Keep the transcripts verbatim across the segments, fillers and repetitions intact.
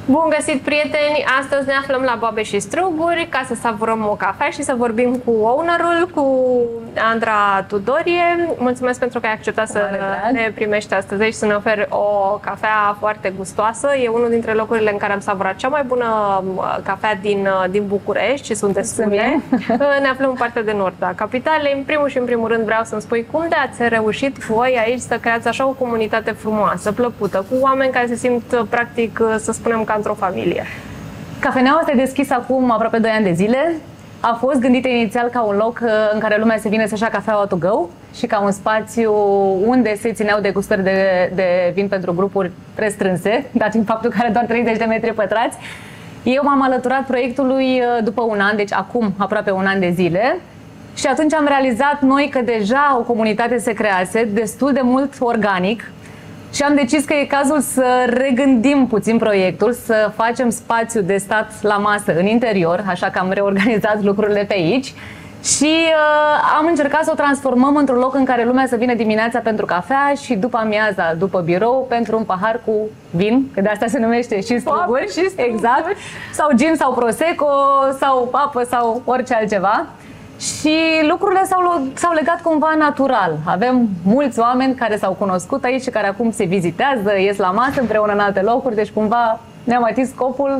Bun găsit, prieteni! Astăzi ne aflăm la Boabe și Struguri ca să savurăm o cafea și să vorbim cu ownerul, cu Andra Tudorie. Mulțumesc pentru că ai acceptat să ne primești astăzi și să ne oferi o cafea foarte gustoasă. E unul dintre locurile în care am savurat cea mai bună cafea din, din București și sunt destule. Ne aflăm în partea de nord a capitalei. În primul și în primul rând vreau să-mi spui cum de ați reușit voi aici să creați așa o comunitate frumoasă, plăcută, cu oameni care se simt practic, să spunem, ca într-o familie. Cafeneaua este deschisă acum aproape doi ani de zile. A fost gândită inițial ca un loc în care lumea se vine să-și ia cafeaua to go și ca un spațiu unde se țineau degustări de, de vin pentru grupuri restrânse, dat fiind faptul că are doar treizeci de metri pătrați. Eu m-am alăturat proiectului după un an, deci acum aproape un an de zile. Și atunci am realizat noi că deja o comunitate se crease, destul de mult organic. Și am decis că e cazul să regândim puțin proiectul, să facem spațiu de stat la masă în interior, așa că am reorganizat lucrurile pe aici și uh, am încercat să o transformăm într-un loc în care lumea să vină dimineața pentru cafea și după amiaza, după birou, pentru un pahar cu vin, că de asta se numește și struguri, și struguri. Exact, sau gin sau prosecco sau apă sau orice altceva. Și lucrurile s-au legat cumva natural. Avem mulți oameni care s-au cunoscut aici și care acum se vizitează, ies la masă împreună în alte locuri, deci cumva ne-am atins scopul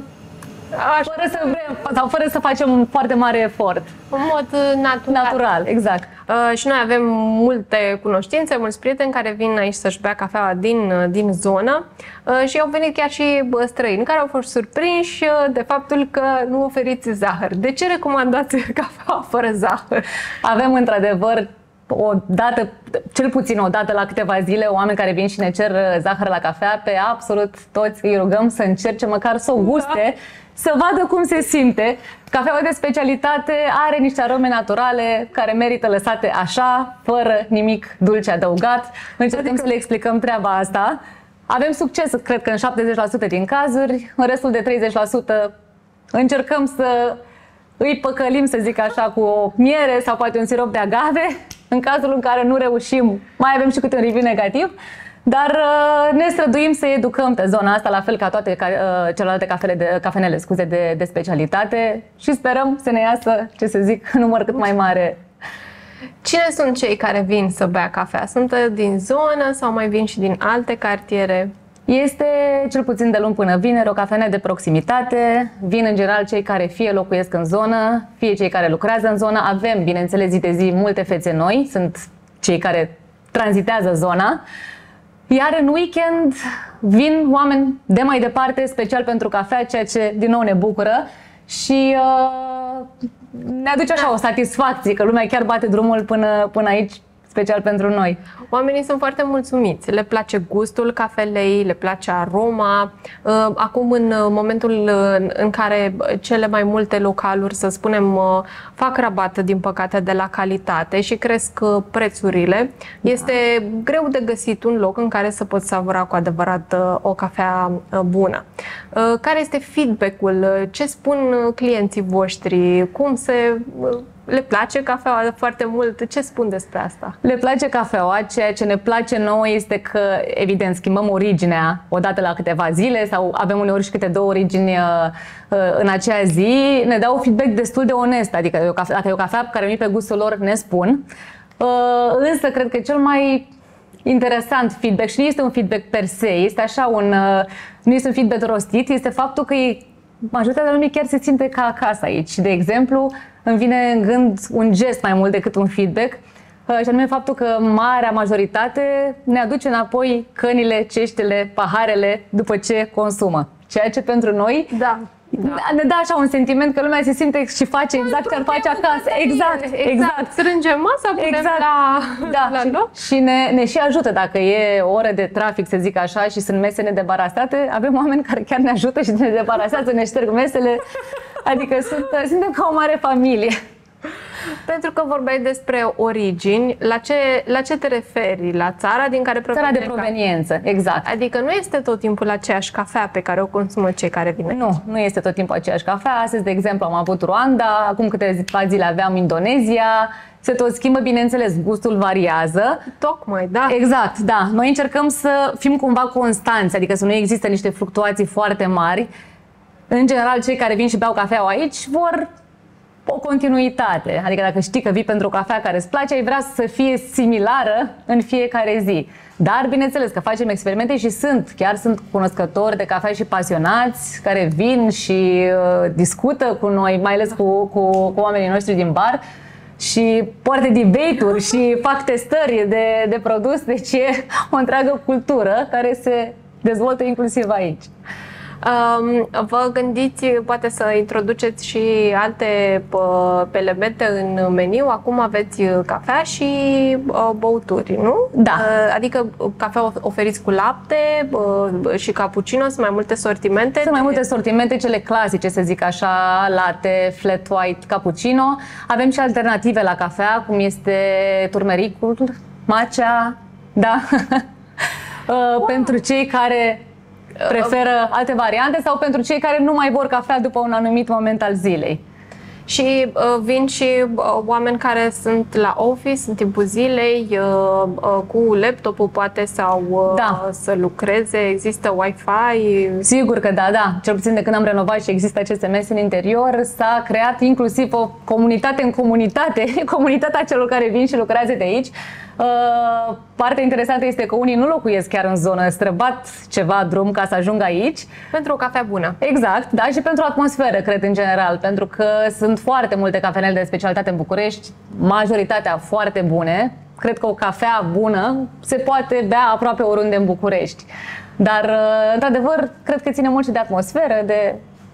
fără să vrem, sau fără să facem un foarte mare efort. În mod natural. Natural, exact. Uh, și noi avem multe cunoștințe, mulți prieteni care vin aici să-și bea cafeaua din, din zonă uh, și au venit chiar și străini care au fost surprinși de faptul că nu oferiți zahăr. De ce recomandați cafeaua fără zahăr? Avem într-adevăr o dată, cel puțin o dată la câteva zile, oameni care vin și ne cer zahăr la cafea. Pe absolut toți îi rugăm să încerce măcar să o guste, da, să vadă cum se simte. Cafeaua de specialitate are niște arome naturale care merită lăsate așa, fără nimic dulce adăugat. Încercăm adică... să le explicăm treaba asta. Avem succes, cred că în șaptezeci la sută din cazuri, în restul de treizeci la sută încercăm să îi păcălim, să zic așa, cu o miere sau poate un sirop de agave. În cazul în care nu reușim, mai avem și câte un review negativ, dar uh, ne străduim să educăm pe zona asta, la fel ca toate ca, uh, celelalte cafele de, cafenele scuze, de, de specialitate și sperăm să ne iasă, ce să zic, în număr cât mai mare. Cine sunt cei care vin să bea cafea? Sunt din zonă sau mai vin și din alte cartiere? Este cel puțin de luni până vineri o cafenea de proximitate. Vin în general cei care fie locuiesc în zonă, fie cei care lucrează în zonă. Avem, bineînțeles, zi de zi multe fețe noi, sunt cei care tranzitează zona. Iar în weekend vin oameni de mai departe, special pentru cafea, ceea ce din nou ne bucură și uh, ne aduce așa o satisfacție că lumea chiar bate drumul până, până aici, special pentru noi. Oamenii sunt foarte mulțumiți, le place gustul cafelei, le place aroma. Acum, în momentul în care cele mai multe localuri, să spunem, fac rabat, din păcate, de la calitate și cresc prețurile, da, este greu de găsit un loc în care să poți savura cu adevărat o cafea bună. Care este feedback-ul? Ce spun clienții voștri? Cum se... Le place cafeaua foarte mult? Ce spun despre asta? Le place cafeaua. Ceea ce ne place nouă este că, evident, schimbăm originea odată la câteva zile sau avem uneori și câte două origini în acea zi. Ne dau feedback destul de onest, adică dacă e o cafea care nu-i pe gustul lor, ne spun. Însă, cred că cel mai interesant feedback, și nu este un feedback per se, este așa un, nu este un feedback rostit, este faptul că majoritatea lumii chiar se simte ca acasă aici. De exemplu, îmi vine în gând un gest mai mult decât un feedback, și anume faptul că marea majoritate ne aduce înapoi cănile, ceștile, paharele după ce consumă. Ceea ce pentru noi, da, da, ne dă așa un sentiment că lumea se simte și face exact ce ar face acasă. Exact, exact, exact. Strângem masa, punem exact. la, da, la și, loc. Și ne, ne și ajută dacă e o oră de trafic, să zic așa, și sunt mese nedebarasate. Avem oameni care chiar ne ajută și ne debarasează, ne șterg mesele. Adică sunt, suntem ca o mare familie. Pentru că vorbeai despre origini, la ce, la ce te referi? La țara din care provine? Țara de proveniență, exact. Adică nu este tot timpul aceeași cafea pe care o consumă cei care vin aici? Nu, nu este tot timpul aceeași cafea. Astăzi, de exemplu, am avut Rwanda, acum câteva zile aveam Indonezia. Se tot schimbă, bineînțeles, gustul variază. Tocmai, da. Exact, da. Noi încercăm să fim cumva constanți, adică să nu există niște fluctuații foarte mari. în general, cei care vin și beau cafeaua aici vor o continuitate. Adică dacă știi că vii pentru o cafea care îți place, ai vrea să fie similară în fiecare zi. Dar, bineînțeles, că facem experimente și sunt, chiar sunt cunoscători de cafea și pasionați care vin și uh, discută cu noi, mai ales cu, cu, cu oamenii noștri din bar și poartă debate-uri și fac testări de, de produs, deci e o întreagă cultură care se dezvoltă inclusiv aici. Um, vă gândiți poate să introduceți și alte uh, elemente în meniu? Acum aveți cafea și uh, băuturi, nu? Da. Uh, adică cafea oferiți cu lapte uh, și cappuccino, sunt mai multe sortimente? Sunt mai multe sortimente, cele clasice, să zic așa, latte, flat white, cappuccino. Avem și alternative la cafea, cum este turmericul, matcha, da. uh, wow. Pentru cei care preferă alte variante sau pentru cei care nu mai vor cafea după un anumit moment al zilei. Și uh, vin și uh, oameni care sunt la office în timpul zilei, uh, uh, cu laptopul poate sau uh, da. să lucreze, există Wi-Fi? Sigur că da, da. Cel puțin de când am renovat și există aceste mese în interior, s-a creat inclusiv o comunitate în comunitate, comunitatea celor care vin și lucrează de aici. Uh, partea interesantă este că unii nu locuiesc chiar în zonă, străbat ceva drum ca să ajungă aici. Pentru o cafea bună. Exact, da, și pentru atmosferă, cred, în general, pentru că sunt foarte multe cafenele de specialitate în București, majoritatea foarte bune. Cred că o cafea bună se poate bea aproape oriunde în București. Dar, uh, într-adevăr, cred că ține mult și de atmosferă, de...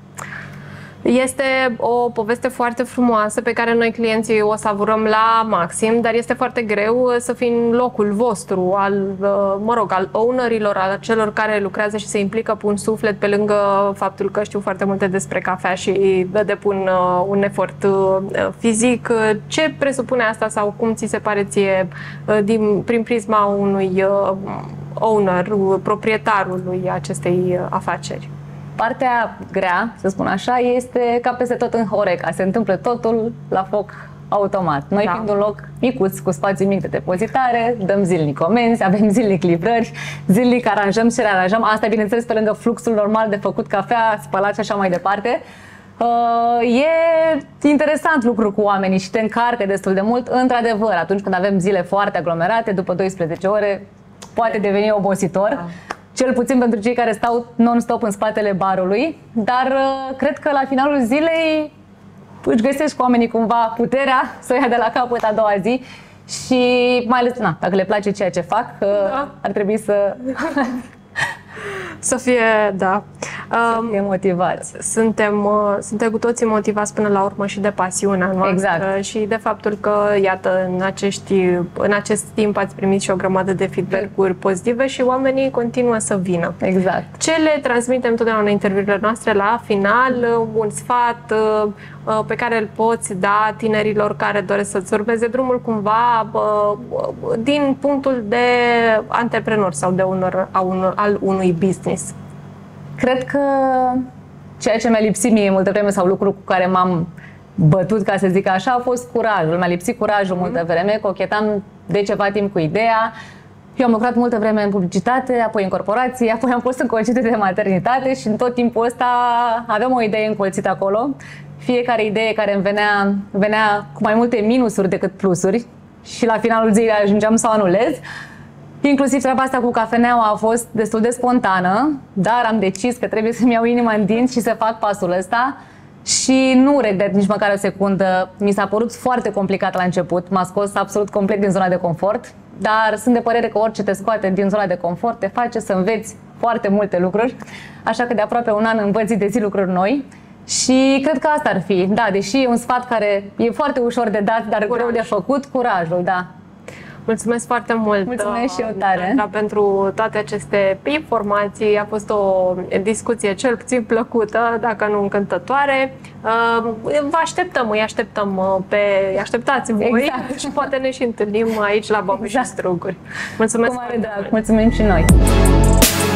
Este o poveste foarte frumoasă pe care noi clienții o savurăm la maxim, dar este foarte greu să fii în locul vostru, al, mă rog, al ownerilor, al celor care lucrează și se implică, pun suflet pe lângă faptul că știu foarte multe despre cafea și depun un efort fizic. Ce presupune asta sau cum ți se pare ție din, prin prisma unui owner, proprietarului acestei afaceri? Partea grea, să spun așa, este ca peste tot în Horeca. Se întâmplă totul la foc automat. Noi, da. fiind un loc micuț, cu spațiu mic de depozitare, dăm zilnic comenzi, avem zilnic livrări, zilnic aranjăm și rearanjăm. Asta, bineînțeles, pe lângă fluxul normal de făcut cafea, spălat și așa mai departe. E interesant lucru cu oamenii și te încarcă destul de mult. Într-adevăr, atunci când avem zile foarte aglomerate, după douăsprezece ore, poate deveni obositor. Da. Cel puțin pentru cei care stau non-stop în spatele barului, dar uh, cred că la finalul zilei își găsești cu oamenii cumva puterea să o ia de la capăt a doua zi și mai ales, na, dacă le place ceea ce fac, uh, da. ar trebui să... să fie, da. Să fie motivați. Suntem, suntem cu toții motivați până la urmă și de pasiunea noastră. Exact. Și de faptul că, iată, în, acești, în acest timp ați primit și o grămadă de feedback-uri pozitive și oamenii continuă să vină. Exact. Ce le transmitem întotdeauna în interviurile noastre la final? Un sfat pe care îl poți da tinerilor care doresc să-ți urmeze drumul cumva din punctul de antreprenor sau de unor, al unui business? Cred că ceea ce mi-a lipsit mie multă vreme sau lucru cu care m-am bătut, ca să zic așa, a fost curajul. Mi-a lipsit curajul multă vreme, cochetam de ceva timp cu ideea. Eu am lucrat multă vreme în publicitate, apoi în corporații, apoi am fost în concediu de maternitate și în tot timpul ăsta aveam o idee încolțită acolo. Fiecare idee care îmi venea, venea cu mai multe minusuri decât plusuri și la finalul zilei ajungeam să o anulez. Inclusiv treaba asta cu cafeneaua a fost destul de spontană, dar am decis că trebuie să-mi iau inima în dinți și să fac pasul ăsta și nu regret nici măcar o secundă. Mi s-a părut foarte complicat la început, m-a scos absolut complet din zona de confort, dar sunt de părere că orice te scoate din zona de confort te face să înveți foarte multe lucruri, așa că de aproape un an învăț zi de zi lucruri noi. Și cred că asta ar fi, da, deși e un sfat care e foarte ușor de dat, dar greu de făcut, curajul, da. Mulțumesc foarte mult. Mulțumesc și eu tare. Da, pentru toate aceste informații. A fost o discuție cel puțin plăcută, dacă nu încântătoare. Vă așteptăm, îi așteptăm pe, îi așteptați voi, exact. Și poate ne și întâlnim aici la Boabe exact. și Struguri. Mulțumesc. Cu mare drag. Mulțumim și noi.